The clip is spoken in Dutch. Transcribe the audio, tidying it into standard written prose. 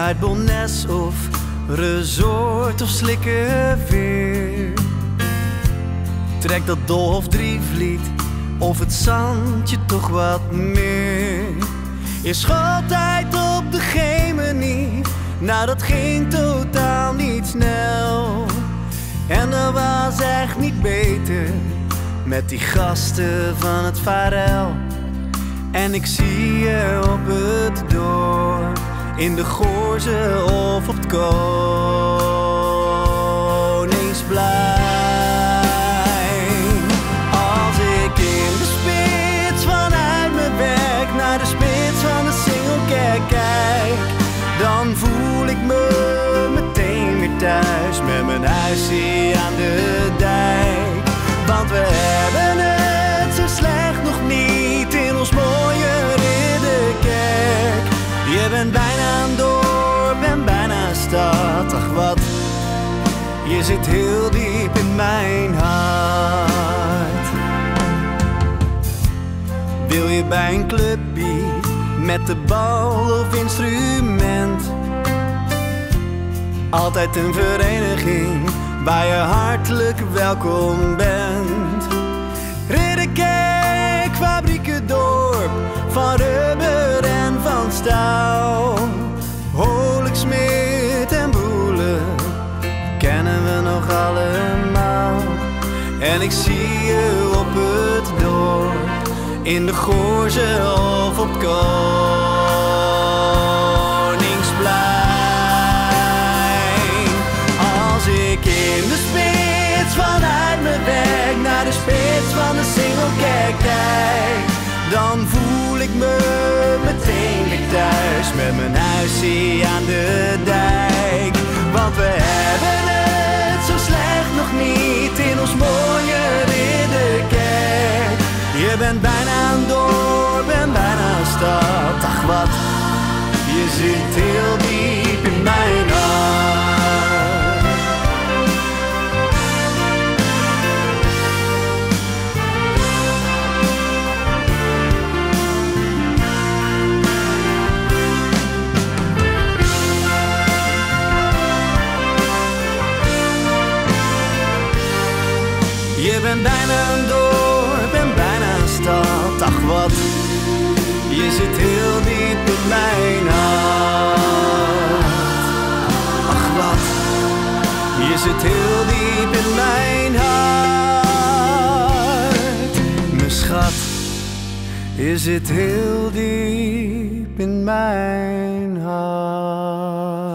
uit Bonnes of Resort of Slikkerveer. Trek dat Dolf Drievliet of het Zandje toch wat meer. Is schooltijd op de Gemenie, nou dat ging totaal niet snel. En dat was echt niet beter met die gasten van het Varel. En ik zie je op het dorp, in de Goorze of op het Koningsplein. Als ik in de spits vanuit mijn werk naar de spits van de Singelkerk kijk, dan voel ik me meteen weer thuis met mijn huisje aan de dijk. Want we hebben het zo slecht nog niet in ons mooie Ridderkerk. Je bent bijna een dorp en bijna een stad, ach wat, je zit heel diep in mijn hart. Wil je bij een clubje met de bal of instrument? Altijd een vereniging waar je hartelijk welkom bent. Ridderkerk, fabriekendorp, van rubber en van staal. Holiksmeert en Boelen kennen we nog allemaal. En ik zie je op het dorp, in de Goorze of op het Koningsplein. Als ik in de spits vanuit mijn werk naar de spits van de Singelkerk kijk, dan voel ik me meteen weer thuis met mijn huisje aan de dijk. Want we hebben het zo slecht nog niet in ons mooie Ridderkerk. Je bent bijna een dorp en bijna een stad, ach wat, je zit heel diep in mijn hart. Je bent bijna een dorp en bijna een stad, ach wat, je zit heel diep in mijn hart. Ach wat, je zit heel diep in mijn hart. Mijn schat, je zit heel diep in mijn hart.